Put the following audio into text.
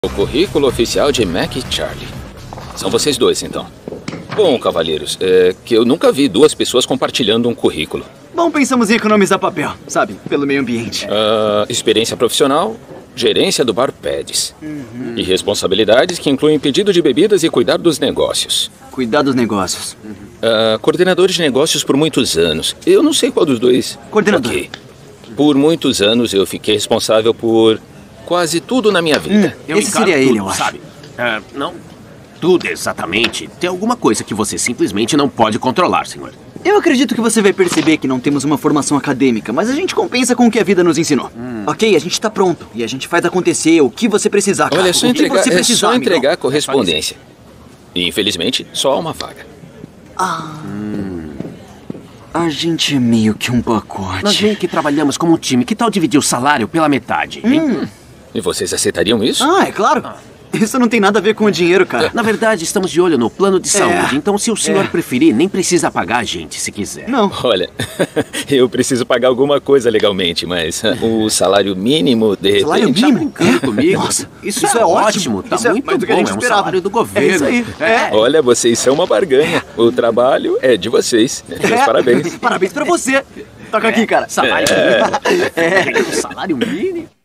O currículo oficial de Mac e Charlie. São vocês dois, então. Bom, cavalheiros, é que eu nunca vi duas pessoas compartilhando um currículo. Bom, pensamos em economizar papel, sabe? Pelo meio ambiente. Experiência profissional, gerência do bar Pads. E responsabilidades que incluem pedido de bebidas e cuidar dos negócios. Cuidar dos negócios. Coordenador de negócios por muitos anos. Eu não sei qual dos dois. Coordenador. Ok. Por muitos anos eu fiquei responsável por quase tudo na minha vida. Esse seria ele, eu acho. Sabe? Não tudo exatamente. Tem alguma coisa que você simplesmente não pode controlar, senhor. Eu acredito que você vai perceber que não temos uma formação acadêmica, mas a gente compensa com o que a vida nos ensinou. Ok, a gente tá pronto. E a gente faz acontecer o que você precisar, cara. Olha, é só O que entregar, você precisar, entregar a amigão. correspondência. E infelizmente, só há uma vaga. A gente é meio que um pacote. Nós meio que trabalhamos como um time. Que tal dividir o salário pela metade, hein? E vocês aceitariam isso? É claro. Isso não tem nada a ver com o dinheiro, cara. Na verdade, estamos de olho no plano de saúde. Então, se o senhor preferir, nem precisa pagar a gente, se quiser. Não. Olha, eu preciso pagar alguma coisa legalmente, mas o salário mínimo, de repente... Salário Tá mínimo? brincando comigo? Nossa, isso isso é é ótimo. ótimo. Tá Isso é muito mais do que a bom. gente É um esperava. salário do governo. É isso aí. Olha, vocês são uma barganha. O trabalho é de vocês. Meus parabéns. Parabéns pra você. Toca aqui, cara. Salário mínimo. Salário mínimo.